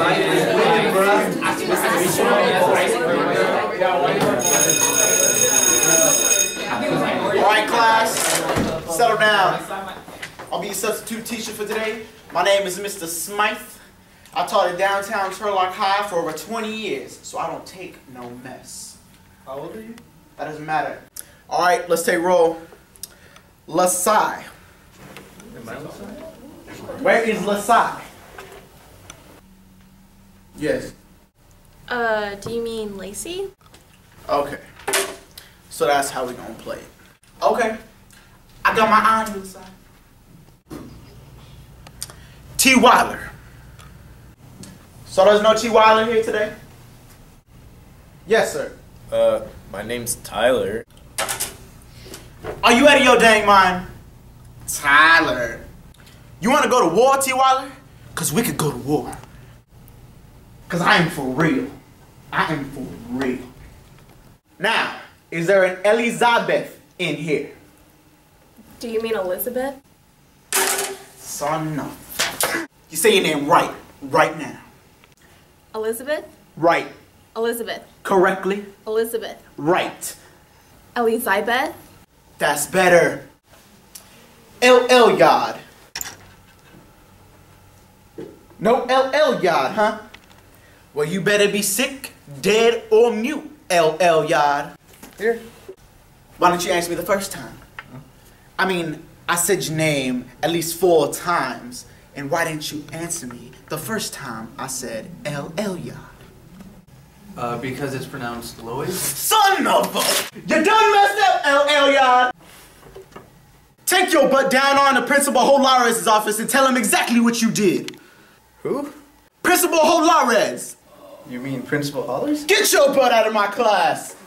Alright class, settle down. I'll be your substitute teacher for today. My name is Mr. Smythe. I taught at downtown Turlock High for over 20 years, so I don't take no mess. How old are you? That doesn't matter. Alright, let's take roll. Lasai. Where is Lasai? Yes. Do you mean Lacey? Okay. So that's how we gonna play it. Okay. I got my eye on the side. T. Weiler. So there's no T. Weiler here today? Yes, sir. My name's Tyler. Are you out of your dang mind? Tyler. You wanna go to war, T. Weiler? Cause we could go to war. Cause I am for real. I am for real. Now, is there an Elizabeth in here? Do you mean Elizabeth? Son of... You say your name right now. Elizabeth? Right. Elizabeth. Correctly. Elizabeth. Right. Elizabeth? That's better. El-El-Yard. No El-El-Yard, huh? Well, you better be sick, dead, or mute, El-El-Yard. Here. Why don't you answer me the first time? I mean, I said your name at least 4 times, and why didn't you answer me the first time I said El-El-Yard? Because it's pronounced Lois. Son of a... You done messed up, El-El-Yard! Take your butt down on to Principal Holares' office and tell him exactly what you did. Who? Principal Holares! You mean Principal Hollers? Get your butt out of my class!